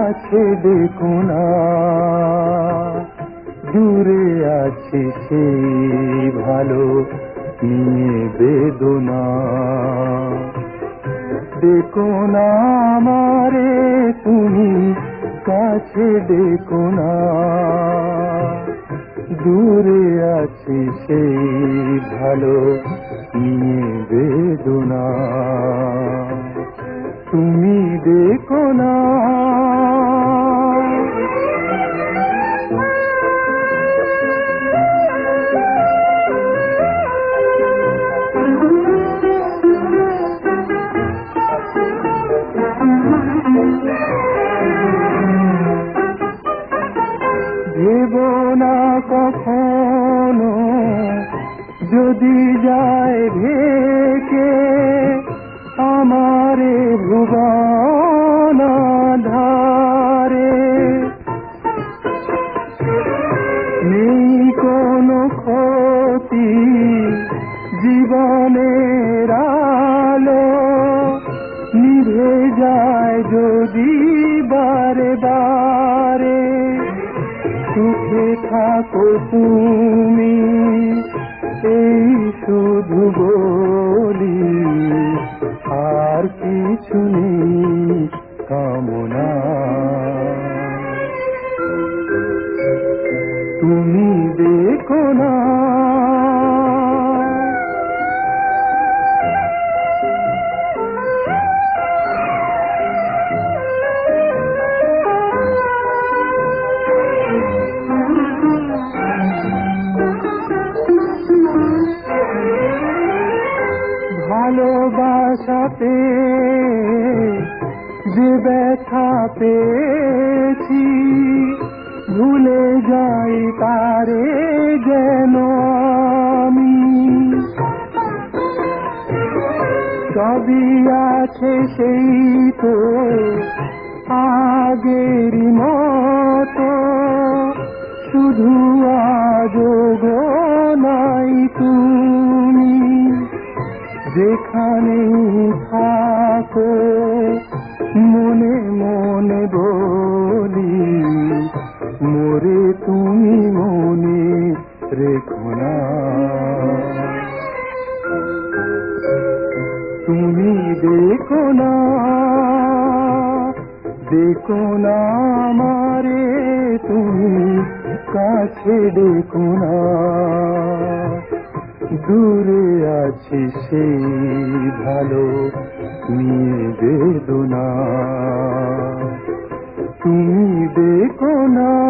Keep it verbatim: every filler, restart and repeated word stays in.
কাছে দেখো না, দূরে আছে সেই ভালো নিয়ে বেদনা। দেখো না আমারে তুমি, কাছে দেখো না, দূরে আছে সেই ভালো নিয়ে বেদনা। তুমি দেখো না। ভেবো না কখনো যদি যায় ভেকে আমারে ভুবন ধারে। নেই কোনো ক্ষতি জীবনের আলো, নিভে যায় যদি বারে বারে। সুখে থাকো তুমি এই শুধু বলি, আর কিছু নেই কামনা। তুমি দেখো না। ভালোবাসাতে যে ব্যথা পেয়েছি, ভুলে যাই তারে যেন আমি। সবই আছে সেই তো আগেরই মতো, শুধু আজও গো নাই তুমি। যেখানে থাকো মনে মনে বলি, মোরে তুমি মনে রেখো না। তুমি দেখো না, দেখো না আমারে তুমি, কাছে দেখো না, দূরে আছে সেই ভালো নিয়ে বেদনা। তুমি দেখো না।